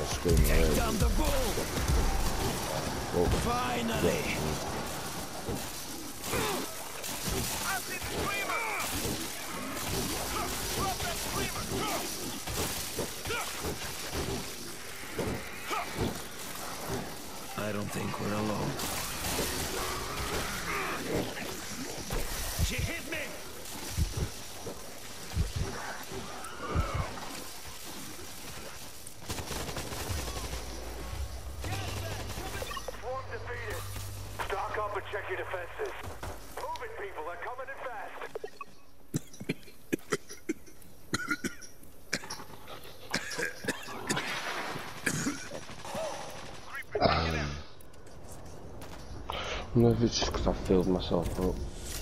screaming Take away. down the bull! Oh, Finally! I don't think we're alone. She hit me! Swarm defeated. Stock up and check your defenses. Move it, people. They're coming in fast. I don't know if it's just because I filled myself up.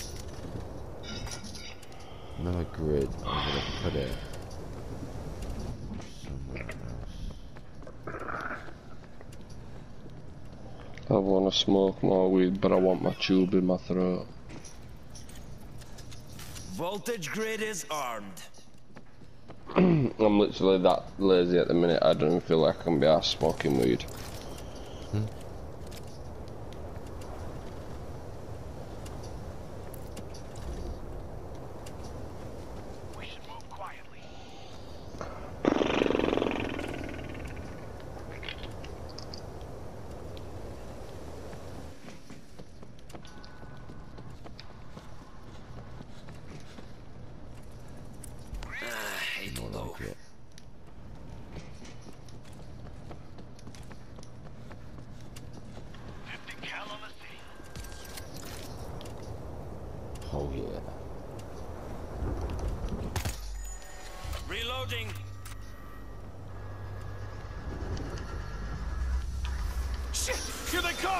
Another grid, I'm gonna put it somewhere else. I want to smoke more weed, but I want my tube in my throat. Voltage grid is armed. I'm literally that lazy at the minute, I don't even feel like I can be arsed smoking weed. We should move quietly. It'll go. Yeah. 50 cal on the seat. Oh yeah. Reloading. Shit! Here they come!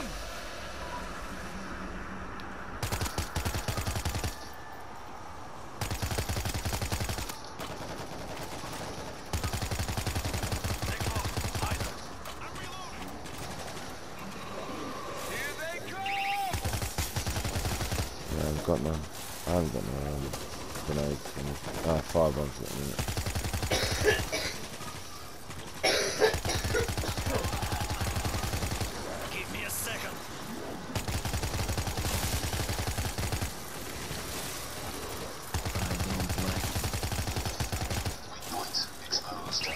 Yeah, I've got none. I haven't got no grenades. Fire bombs at the minute. Give me a second. I don't like Point exposed.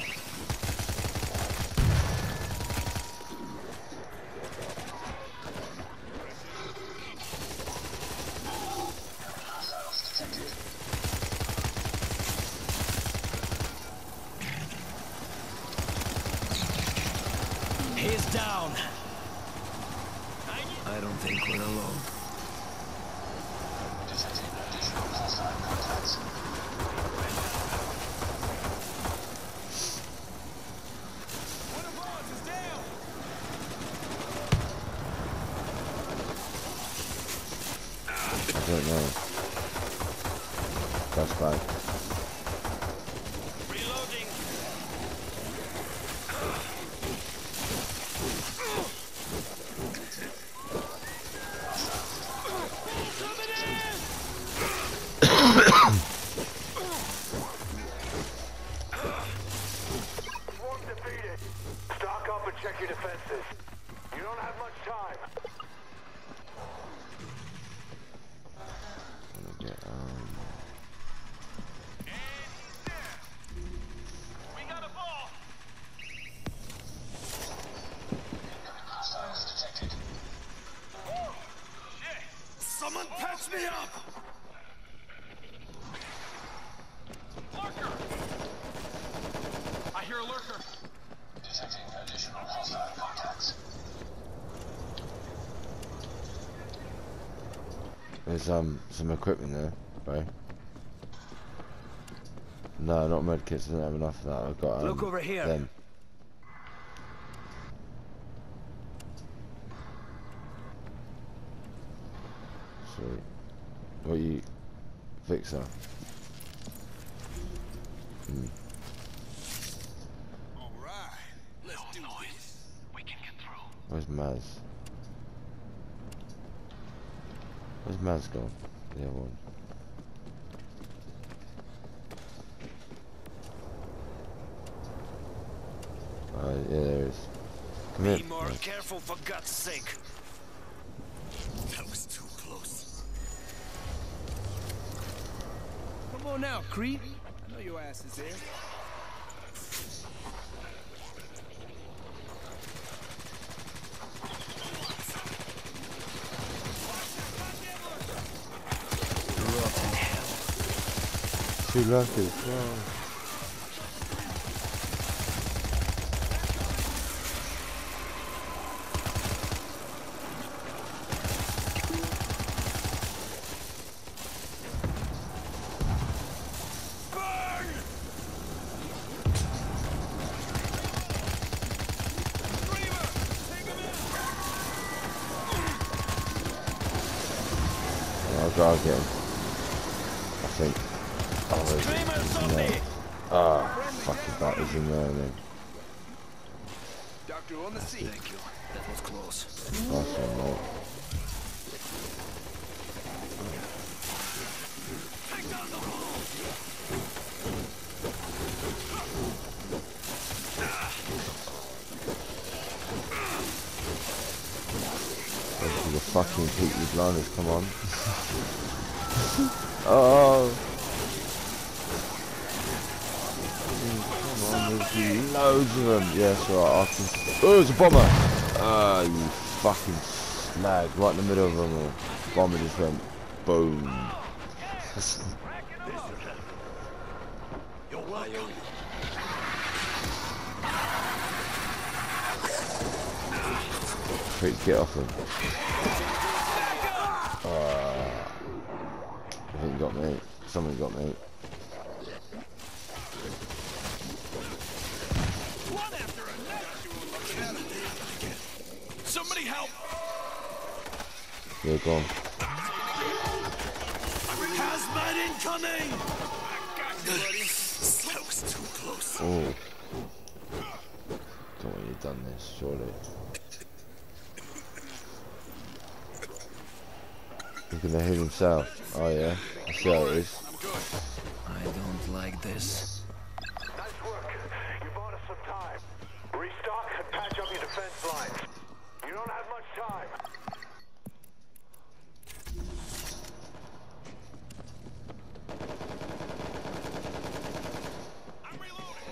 He's down. I don't think we're alone. Detecting additional hostile contacts. One of ours is down. I don't know. That's bad. Reloading. Swarm defeated. Stock up and check your defenses. You don't have much time. Gonna get, We got a ball. Hostiles detected. Shit! Someone patch me up! Lurker! I hear a lurker. Detecting additional hostile contacts. there's some equipment there, right? No, not medkits. I don't have enough of that. I've got Look over here. them. Sweet. What you fixer? All right, let's do this. We can get through. Where's Maz? Where's Maz gone? The other one. Yeah, there is. Come here. Be more Nice. careful, for God's sake. That was too close. Come on now, creep. I know your ass is there. Rotten hell. Too lucky. Wow. I'll go again. I think. Oh, he's in there. Ah, fucking bat is in there, then. Doctor on the scene. Thank you. That was close. Nice one, mate. The fucking Peaky Blinders, come on. Oh! Come on, there's loads of them. Yeah, that's right, I can... Oh, it's a bomber! Ah, you fucking slag, right in the middle of them all. Bomber just went boom. You're welcome. Quick, get off him. I think he got me. Someone got me. One after another. Somebody help! Yeah, go on. Hazmat incoming! That was too close. Oh. Don't want you done this, surely. He's gonna hit himself. Oh yeah, I see how it is. I don't like this. Nice work. You bought us some time. Restock and patch up your defense lines. You don't have much time. I'm reloading.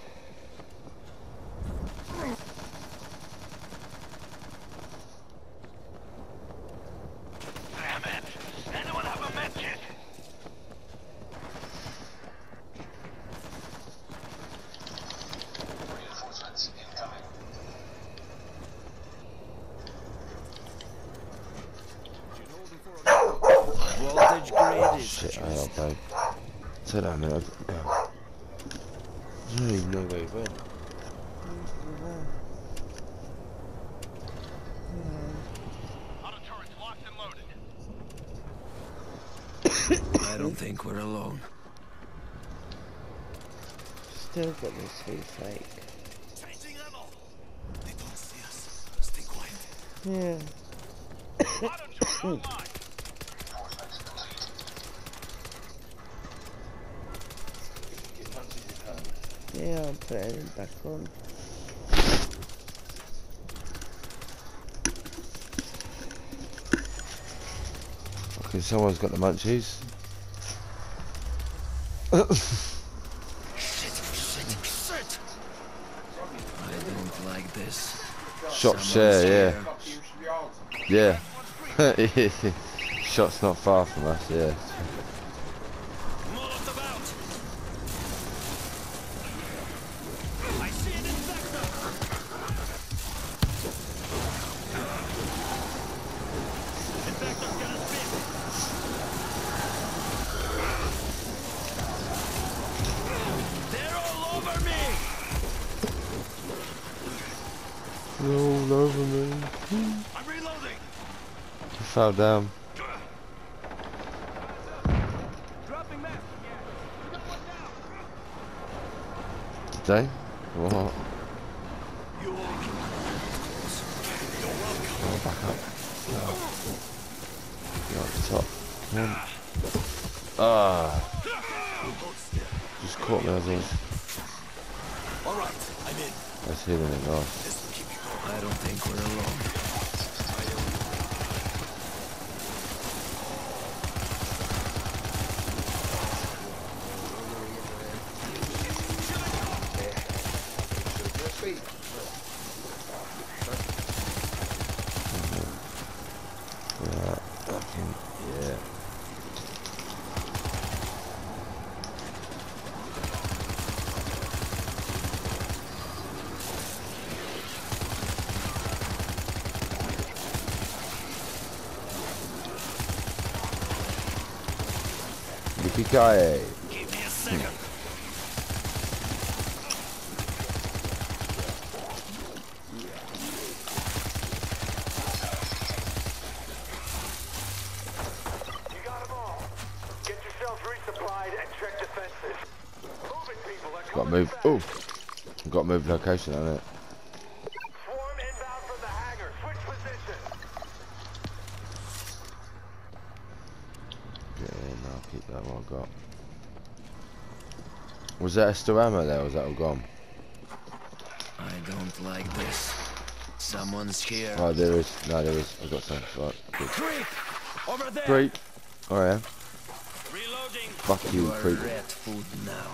Damn it! Anyone have a medkit? Reinforcements incoming. Voltage grade is Shit, I am, babe. Say that, man. I don't even know where he went. Auto turrets locked and loaded. I don't think we're alone. Still got this sweet fake. Changing ammo. They don't see us. Stay quiet. Yeah. Auto turret online. Yeah, I'm putting it back on. Okay, someone's got the munchies. Shit. I don't like this. Shot share, yeah. Yeah. Shot's not far from us, yeah. Molotov out. I see an infector. Infector's got us bit. They're all over me. They're all over me. I'm reloading. He fell down. Dropping back. Did they? What? You all Oh, back up. You're at the top. Come on. Ah. Just caught me, I think. all right. I'm in. That's healing it nice. This will keep you going. I don't think we're alone. Yeah. Yippee-ki-yay. Give me a second. You got them all. Get yourselves resupplied and check defenses. Move it, people. They're Got to coming move. fast. Oh, got to move location, hasn't it? Swarm inbound from the hangar. Switch position. Yeah, no, I'll keep that one I got. Was there still ammo there, or was that all gone? I don't like this. Someone's here. Oh, there is. No, there is. I got some. Right, good. Creep! Over there! Creep. Oh, yeah. Reloading! Fuck you, are creep. rat food now.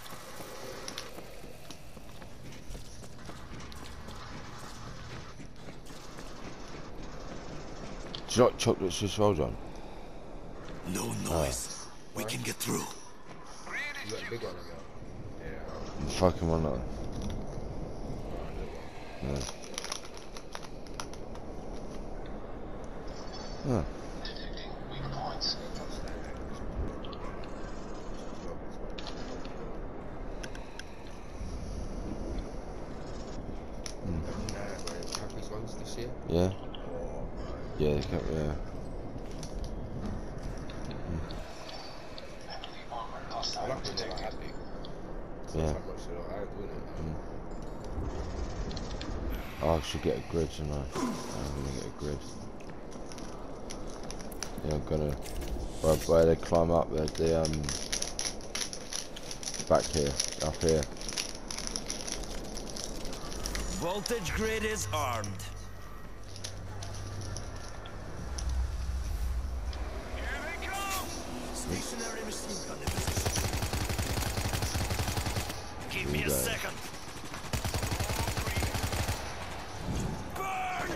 Do you like chocolate Swiss rolls on? No noise. We can get through. You got a big one on I'm fucking one not. Yeah. Huh. Happy's ones this year. Yeah. Yeah, they kept, yeah. I like it, like happy. Yeah. So much, I ain't doing it. Oh, I should get a grid, shouldn't I? I'm gonna get a grid. Yeah, I'm gonna. Where they climb up, there's the back here, up here. Voltage grid is armed. Here they come! Stationary machine gun in position. Give me a second. Burn!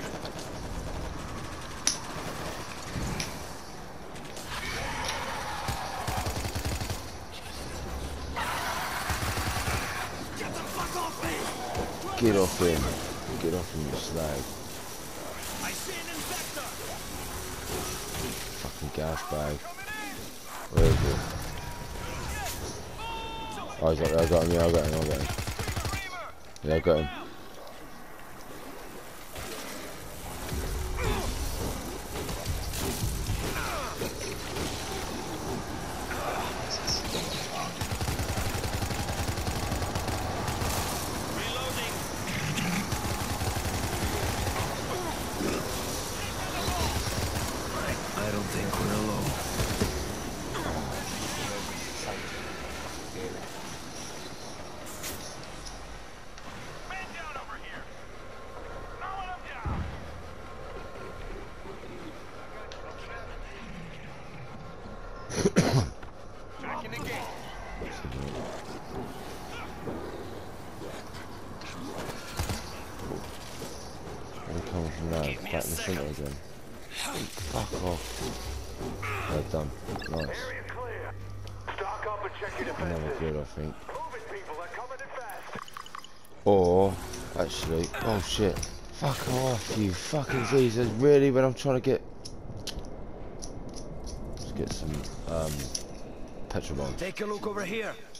Get the fuck off me! Get off him. Get off him, you slag. I see an infector! Fucking gas bag. Where is it? Oh, he's up there. I got him. Yeah, I got him. I got him. Yeah, I got him. Reloading! I don't think we're alone. Man down over here. Throwing them down. Back in the game. Where are coming from now? Give me Back a in the centre second. again. Fuck off. Well done. Nice. Area clear. Stock up and check your Another defenses. good, I think. Move it, people. They're coming in fast. Or, actually, oh shit. Fuck off, you fucking Jesus. Really, when I'm trying to get... Let's get some, petrol bombs. Take a look over here.